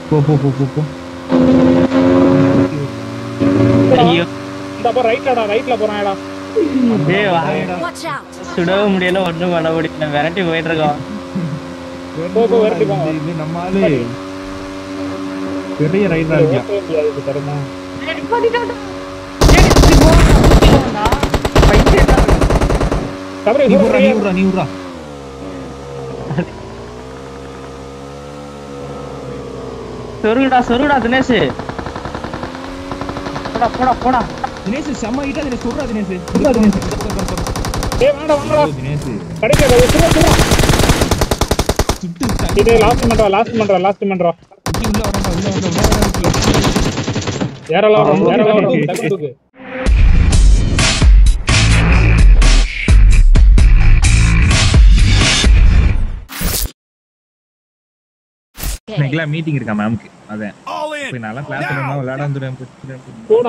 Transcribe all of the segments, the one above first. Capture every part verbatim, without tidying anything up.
போ போ போ போ போ. ஐயோ இந்த அப்ப ரைட்லடா ரைட்ல போறான்டா. டேய் வாடா. சுடவே முடியல ஒண்ணும் பண்ண முடியல விரட்டி போயிட்டு இருக்கோம். போ போ விரட்டி போங்க. இது நம்ம ஆளு பெரிய ரைடரா இருக்கான். இது தரமா. டேய் நிப்பாட்டிட்டாடா. டேய் இப்படி போடா. பைத்தியடா. கபரே நீ உறா நீ உறா நீ உறா. சொருடா சொருடா தினேஷ். போடா போடா போடா. தினேஷ் செம்ம ஹிட் தினேஷ் சொல்றா தினேஷ். சொல்றா தினேஷ். ஏய் வாடா வாடா. தினேஷ் கடிக்கடா சும்மா சும்மா. சுட்டு இது லாஸ்ட் பண்றா லாஸ்ட் பண்றா லாஸ்ட் பண்றா. உள்ள வரடா உள்ள வரடா உள்ள வரடா. ஏறலாம் ஏறலாம் டக்குக்கு. இன்னைக்கு மீட்டிங் இருக்கா மேம்க்கு. அதான் போய் நல்லா கிளாஸ் பண்ணா விளையாட வந்துறேன். போடா.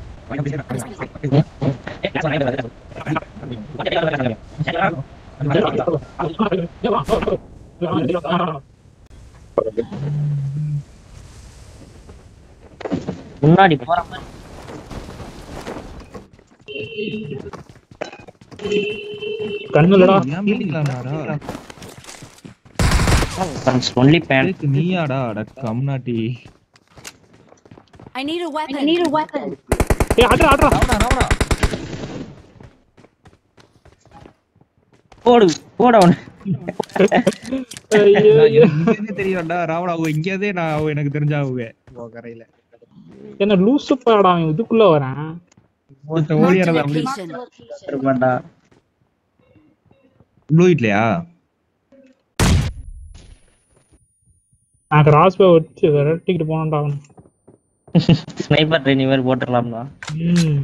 முன்னாடி போற மாதிரி கண்ணுலடா. ஏன் மீட்டிங்லாம்டா? only pan நீயாடா அட கம்னாட்டி. I need a weapon. I need a weapon. ஏய் அட்ரா அட்ரா. ராவடா ராவடா. போடு போட அவன. ஐயோ இங்கேயே தெரியும்டா ராவடா. அவ இங்கேயே நான் அவ எனக்கு தெரிஞ்சாவுங்க கரையில. என்ன லூசு பாடா இதுக்குள்ள வரேன். ஓட்ட ஓடிறத அப்படி இருமாடா. ப்ளூ ஹிட்லயா? நான் கிராஸ் பே வச்சு விரட்டிட்டு போனடா அவன். ஸ்னைப்பர் ட்ரெயினிங் மாதிரி போட்டுறலாம்டா. ம்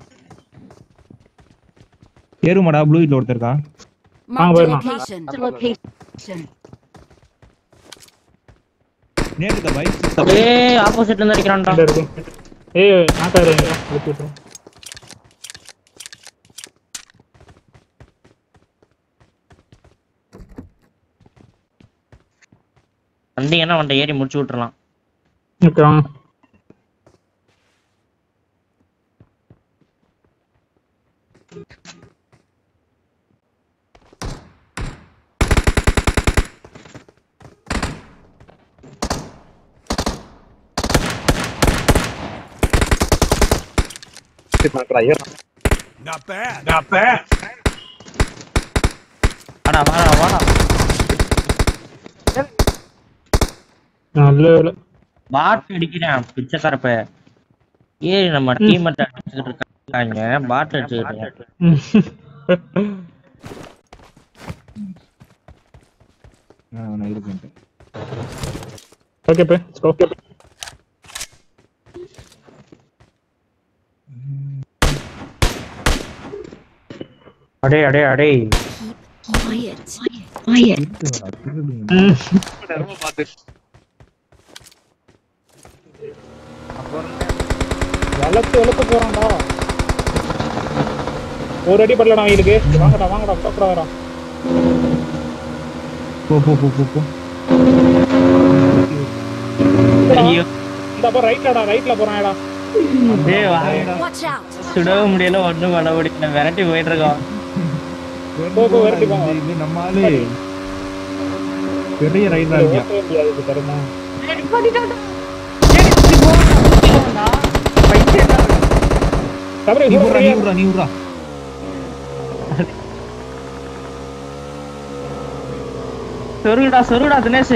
ஏறுமாடா ப்ளூ ஹிட்ல ஒருத்தர் இருக்கா. வாங்க போயிடலாம். Location. நேர்ல பை. ஏய் ஆப்போசிட்ல இருந்து அடிக்கறான்டா. இங்க இருக்கு. ஏய் நாக்காரே எடுத்து விட்டு. வந்தீங்கன்னா அவன்கிட்ட ஏறி முடிச்சு விட்டுறலாம். ஓகே வாங்க. Not bad. Not bad. வாடா வாடா வாடா. நல்ல வேலை. பாட் அடிக்கிறேன் பிச்சைக்காரப்ப. ஏய் நம்ம டீம் மட்டும் அடிச்சிட்டு இருக்காங்க. பாட் அடிச்சிட்டு நான் இருக்கேன். Okay bye okay. அடே அடே அடே. Quiet. Quiet. வளர்த்து வளர்த்து போறான்டா. ஒரு அடி படலடா அவங்களுக்கு. வாங்கடா வாங்கடா பக்கத்துல வரா. போ போ போ போ போ. ஐயோ இந்த அப்ப ரைட்லடா ரைட்ல போறான்டா. டேய் வாடா. Watch out. சுடவே முடியல ஒண்ணும் பண்ண முடியல விரட்டி போயிட்டு இருக்கோம். போ போ விரட்டி போங்க. இது நம்ம ஆளு பெரிய ரைடரா இருக்கான். இது தரமா. டேய் நிப்பாட்டிட்டாடா. டேய் இப்படி போடா. பைத்தியடா. கபரே நீ உறா நீ உறா நீ உறா. சொருடா சொருடா தினேஷ்.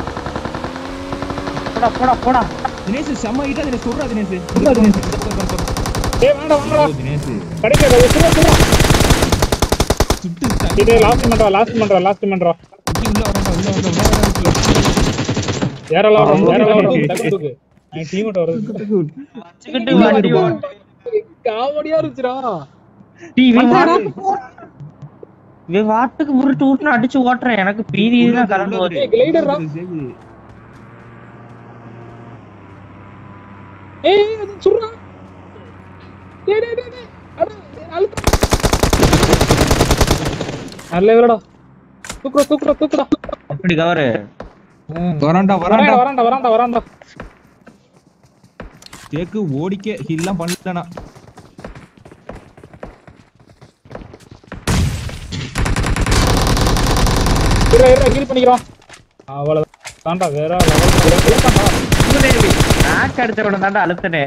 போடா போடா போடா. தினேஷ் செம்ம ஹிட் தினேஷ் சொல்றா தினேஷ். சொல்றா தினேஷ். ஏய் வாடா வாடா. தினேஷ் கடிக்கடா சும்மா சும்மா. சுட்டு இது லாஸ்ட் பண்றா லாஸ்ட் பண்றா லாஸ்ட் பண்றா. உள்ள வரடா உள்ள வரடா உள்ள வரடா. ஏறலாம் ஏறலாம் டக்குக்கு. நான் டீம் வருது. வச்சிக்கிட்டு வாடி வா. காமெடியா இருந்துச்சுடா. டிவி மாடா. வே வாட்டுக்கு உருட்டு உருட்டு அடிச்சு ஓட்றேன். எனக்கு பீதி தான் கரண்ட் வருது. கிளைடர்ரா. ஏய் அது சுறா. டேய் டேய் டேய். அட அழுத்து. நல்ல வேலடா. தூக்குடா தூக்குடா தூக்குடா. அப்படி கவரு. வரான்டா வராண்டா வரான்டா வராண்டா வராண்டா வராண்டா. தேக்கு ஓடிக்க ஹில்லாம் பண்ணலனா. இரு இரு ஹீல் பண்ணிக்கிறோம். அவ்வளவு தாண்டா வேற லெவல் தாண்டா. சுகுதேவி நாக்கு அடிச்சவன தாண்டா அழுத்தனே.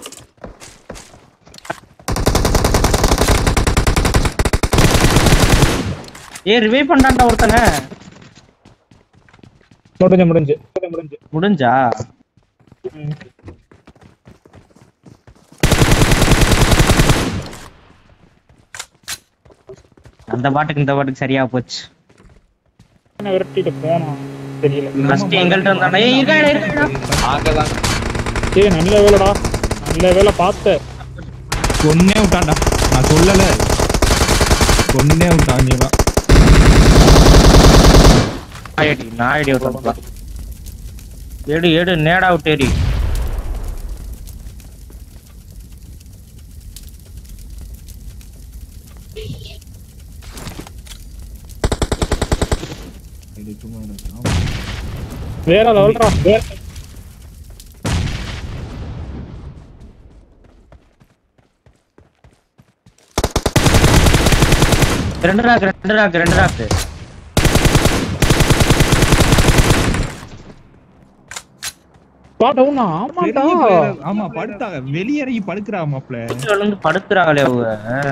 ஏ ரிவைவ் பண்ணான்டா ஒருத்தனே. முடிஞ்சு முடிஞ்சு முடிஞ்சு முடிஞ்சா? அந்த பாட்டுக்கு இந்த பாட்டுக்கு சரியா போச்சு. என்ன விரட்டிட்டு போனோம் தெரியல. ஃபர்ஸ்ட் எங்கள்ட்ட வந்தானே. ஏய் இருடா இருடா. ஆகலாம். ஏய் நல்ல வேலைடா. நல்ல வேலை பார்த்த. கொன்னே விட்டான்டா. நான் சொல்லல. கொன்னே விட்டான் நீவா. ஐடி நான் ஐடி ஓட்டப்பா. ஏடு ஏடு நேடா விட்டேரி. வேற லெவல்டா. வேற ரெண்டு ராக் ரெண்டு ராக் ரெண்டு ராக். பாடவுனா ஆமாடா. ஆமா படுத்தாங்க. வெளிய இறங்கி படுக்குறா மாப்ள. வந்து படுத்துறாங்களே அவங்க.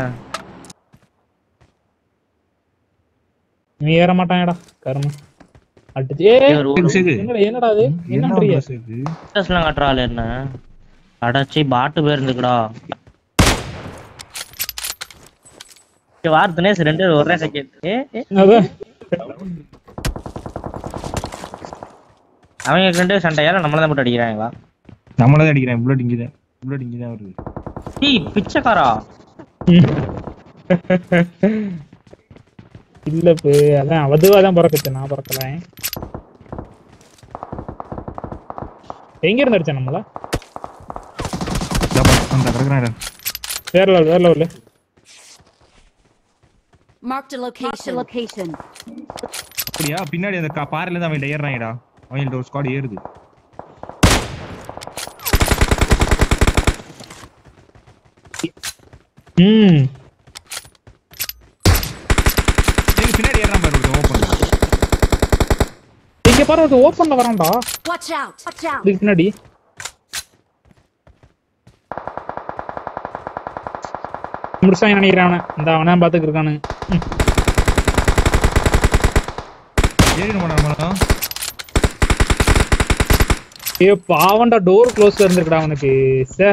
நீ ஏற மாட்டாங்கடா கர்ம. அடிச்சு ஏய் என்னடா என்னடா இது? என்னன்றீங்க? ஸ்டேட்டஸ்லாம் காட்றாளே என்ன? அடச்சி பாட்டு பேர் இருந்துக்குடா. ஏ வார்த்தனே ரெண்டு ஒரே செகண்ட். ஏ அத அவங்க ரெண்டு சண்டையா நம்மள தான் போட்டு அடிக்கறாங்களா? நம்மள தான் அடிக்கறாங்க. புல்லட் இங்க தான். புல்லட் இங்க தான் வருது. டேய் பிச்சைக்காரா. இல்ல பே அதான் அவதுவா தான் பறக்குது. நான் பறக்கல. எங்க இருந்து அடிச்சா நம்மள? அந்த கடக்குறாங்க. வேற லெவல் வேற level. Marked a location. Location. அப்படியா? பின்னாடி அந்த பாறையில இருந்து அவன் ஏறறாங்கடா. அவன் ஒரு ஸ்குவாட் ஏறுது. ம் நீங்க பின்னாடி ஏறறான் பாரு. ஓபன்ல. இங்க பாரு அது ஓபன்ல வரான்டா. Watch out. Watch out. இதுக்கு பின்னாடி முடிச்சாங்க நினைக்கிறேன் அவனை. இந்த அவனை பாத்துக்கு இருக்கானு. ஏறின மாட்டானா? ஏ பாவண்டா டோர் க்ளோஸ்ல இருந்திருக்கடா அவனுக்கு. சே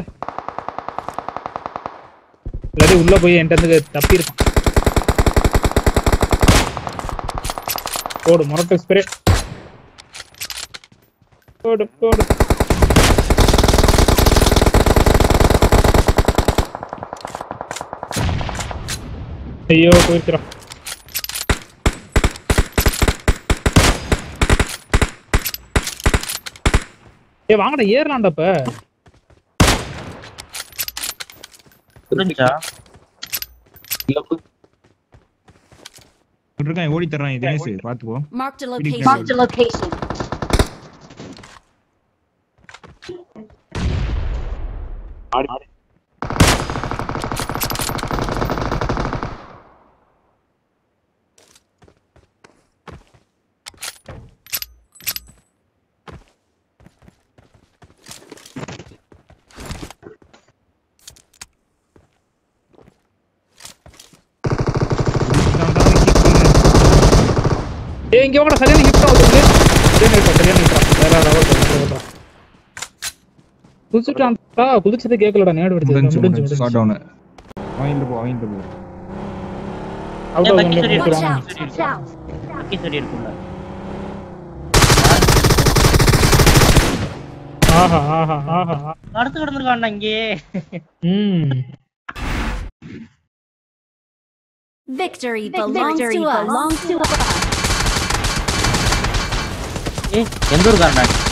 இல்லாட்டி உள்ள போய் என்கிட்ட இருந்து தப்பி இருக்கான். போடு மொரட்டு ஸ்ப்ரே. போடு போடு. ஐயோ போயிருக்கிறான். ஏ வாங்கடா ஏறலாம்டா இப்ப. புரிஞ்சா? இருக்கான் ஓடி தர்றான். தினேஷ் பாத்துக்கோ. Marked a location. Marked a location. ஏய் இங்க வாங்கடா சரியான ஹிட் ஆவுது. சரியான ஹிட் சரியான ஹிட். வேற லெவல் வேற. குதிச்சுட்டான்டா. குதிச்சது கேக்கலடா. நேடு வெடிச்சது. முடிஞ்சு ஷாட் டவுன். வாங்கிட்டு போ வாங்கிட்டு போ. அவுட் ஏ ஆஃப் பக்கி சரி நிக்கிறான். Watch out. பக்கி சரி இருக்குல்ல. ஆஹா ஆஹா ஆஹா. அடுத்து கடந்துருக்கான்டா இங்கே. ம் Victory belongs to us. ஏய் எங்க இருக்கான்டா?